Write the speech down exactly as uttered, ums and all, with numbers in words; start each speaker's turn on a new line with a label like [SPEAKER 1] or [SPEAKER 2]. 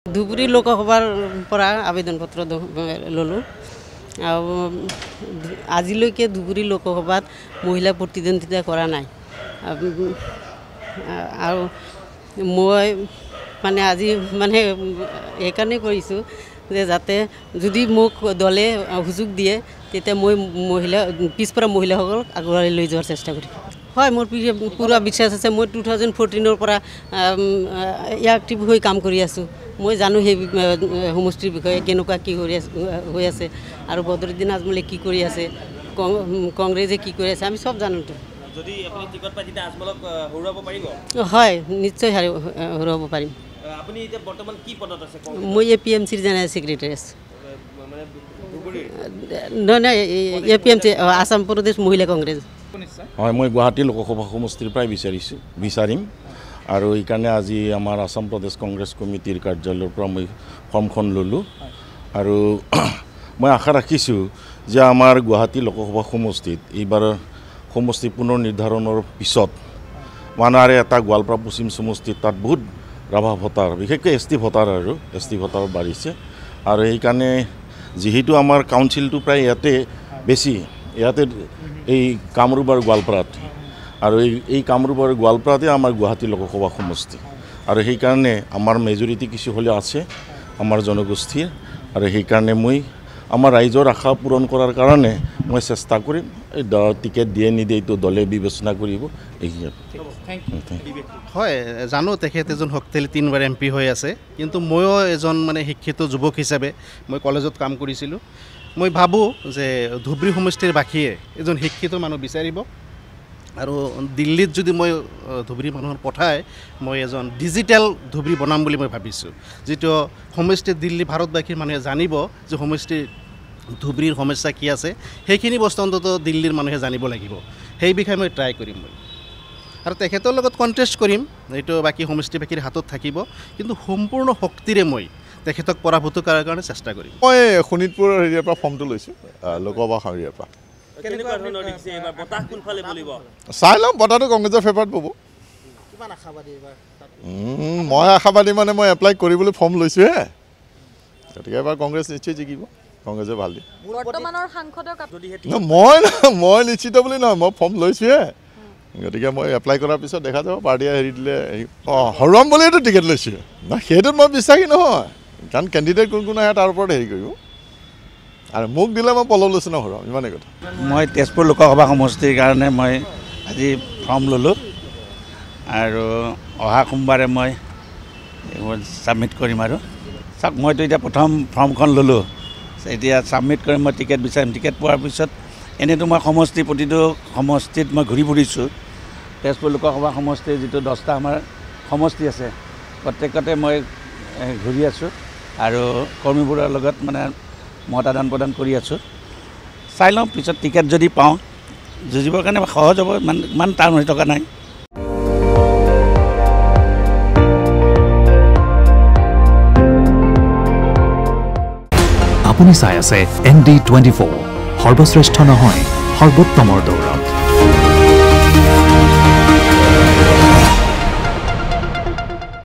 [SPEAKER 1] ধুবুৰী লোকসভাৰ পৰা আবেদন পত্ৰ ল'লোঁ আৰু আজিলৈকে ধুবুৰী লোকসভাত মহিলা প্ৰতিদ্বন্দ্বিতা কৰা নাই আৰু মই মানে আজি মানে এইকাৰণে কৰিছোঁ যে যাতে যদি মোক দলে সুযোগ দিয়ে তেতিয়া মই মহিলা পিছপৰা মহিলাসকলক আগুৱাই লৈ যোৱাৰ চেষ্টা কৰিম হয় মোৰ পুৰা বিশ্বাস আছে মই টু থাউজেণ্ড ফৰ্টিনৰ পৰা এক্টিভ হৈ কাম কৰি আছোঁ মই জানো সেই সমষ্টিৰ বিষয়ে কেনেকুৱা কি হৈ আছে আৰু বদৰুদ্দিন আজমলে কি কৰি আছে কংগ্ৰেছে কি কৰি আছে আমি সব জানো
[SPEAKER 2] যদি আপুনি টিকট পাই তেতিয়া আজমলক হৰুৱাব পাৰিব
[SPEAKER 1] হয় নিশ্চয় হৰুৱাব পাৰিম
[SPEAKER 2] আপুনি এতিয়া বৰ্তমান কি পদত আছে
[SPEAKER 1] মই এ পি এম চিৰ জেনেৰেল সেক্ৰেটাৰী আছোঁ নহয় নহয় A P M C Assam প্ৰদেশ মহিলা কংগ্ৰেছ
[SPEAKER 3] হয় মই গুৱাহাটী লোকসভা সমষ্টিৰ পৰাই বিচাৰিছোঁ বিচাৰিম আৰু এইকাৰণে আজি আমাৰ আসাম প্ৰদেশ কংগ্ৰেছ কমিটিৰ কাৰ্যালয়ৰ পৰা মই ফৰ্মখন ল'লোঁ আৰু মই আশা ৰাখিছোঁ যে আমাৰ গুৱাহাটী লোকসভা সমষ্টিত এইবাৰ সমষ্টি পুনৰ নিৰ্ধাৰণৰ পিছত মানাৰে এটা গোৱালপাৰা পশ্চিম সমষ্টিত তাত বহুত ৰাভা ভোটাৰ বিশেষকৈ এছ টি ভোটাৰ আৰু এছ টি ভোটাৰ বাঢ়িছে আৰু সেইকাৰণে যিহেতু আমাৰ কাউন্সিলটো প্ৰায় ইয়াতে বেছি ইয়াতে এই কামৰূপ আৰু গোৱালপাৰাত আৰু এই এই কামৰূপ আৰু গোৱালপাৰাতে আমাৰ গুৱাহাটী লোকসভা সমষ্টি আৰু সেইকাৰণে আমাৰ মেজৰিটি কিছু হ'লে আছে আমাৰ জনগোষ্ঠীৰ আৰু সেইকাৰণে মই আমাৰ ৰাইজৰ আশা পূৰণ কৰাৰ কাৰণে মই চেষ্টা কৰিম এই টিকেট দিয়ে নিদিয়ে এইটো দলে বিবেচনা কৰিব
[SPEAKER 4] হয় জানো তেখেত এজন শক্তিশালী তিনিবাৰ এম পি হৈ আছে কিন্তু ময়ো এজন মানে শিক্ষিত যুৱক হিচাপে মই কলেজত কাম কৰিছিলোঁ মই ভাবোঁ যে ধুবুৰী সমষ্টিৰ বাসীয়ে এজন শিক্ষিত মানুহ বিচাৰিব আৰু দিল্লীত যদি মই ধুবুৰী মানুহৰ পঠাই মই এজন ডিজিটেল ধুবুৰী বনাম বুলি মই ভাবিছোঁ যিটো সমষ্টি দিল্লী ভাৰতবাসীৰ মানুহে জানিব যে সমষ্টিৰ ধুবুৰীৰ সমস্যা কি আছে সেইখিনি বস্তু অন্তত দিল্লীৰ মানুহে জানিব লাগিব সেই বিষয়ে মই ট্ৰাই কৰিম মই আৰু তেখেতৰ লগত কণ্টেষ্ট কৰিম এইটো বাকী সমষ্টিবাসীৰ হাতত থাকিব কিন্তু সম্পূৰ্ণ শক্তিৰে মই তেখেতক পৰাভূত কৰাৰ কাৰণে চেষ্টা কৰিম
[SPEAKER 5] মই শোণিতপুৰৰ হেৰিয়াৰ পৰা ফৰ্মটো লৈছোঁ লোকসভা হেৰিয়াৰ পৰা চাই ল'ম বঁটাটো কংগ্ৰেছৰ ফেভাৰত পাব মই আশাবাদী মানে মই এপ্লাই কৰিবলৈ ফৰ্ম লৈছোঁহে গতিকে এবাৰ কংগ্ৰেছ নিশ্চয় জিকিব কংগ্ৰেছে ভাল দিয়ে মই মই নিশ্চিত বুলি নহয় মই ফৰ্ম লৈছোঁহে গতিকে মই এপ্লাই কৰাৰ পিছত দেখা যাব পাৰ্টিয়ে হেৰি দিলে অঁ হৰুৱাম বুলিতো টিকেট লৈছোঁ ন সেইটোত মই বিশ্বাসী নহয় কাৰণ কেণ্ডিডেট কোন কোন আহে তাৰ ওপৰত হেৰি কৰিব আৰু মোক দিলে মই পলৱ লৈছোঁ ন হৰুৱাম ইমানেই কথা
[SPEAKER 6] মই তেজপুৰ লোকসভা সমষ্টিৰ কাৰণে মই আজি ফৰ্ম ল'লোঁ আৰু অহা সোমবাৰে মই ছাবমিট কৰিম আৰু চাওক মইতো এতিয়া প্ৰথম ফৰ্মখন ল'লোঁ এতিয়া ছাবমিট কৰিম মই টিকেট বিচাৰিম টিকেট পোৱাৰ পিছত এনেইতো মই সমষ্টি প্ৰতিটো সমষ্টিত মই ঘূৰি ফুৰিছোঁ তেজপুৰ লোকসভা সমষ্টিৰ যিটো দহটা আমাৰ সমষ্টি আছে প্ৰত্যেকতে মই ঘূৰি আছোঁ আৰু কৰ্মীবোৰৰ লগত মানে মত আদান প্ৰদান কৰি আছোঁ চাই লওঁ পিছত টিকেট যদি পাওঁ যুঁজিবৰ কাৰণে সহজ হ'ব ইমান ইমান টান হৈ থকা নাই
[SPEAKER 7] আপুনি চাই আছে এন ডি টুৱেণ্টি ফ'ৰ সৰ্বশ্ৰেষ্ঠ নহয় সৰ্বোত্তমৰ দৌৰ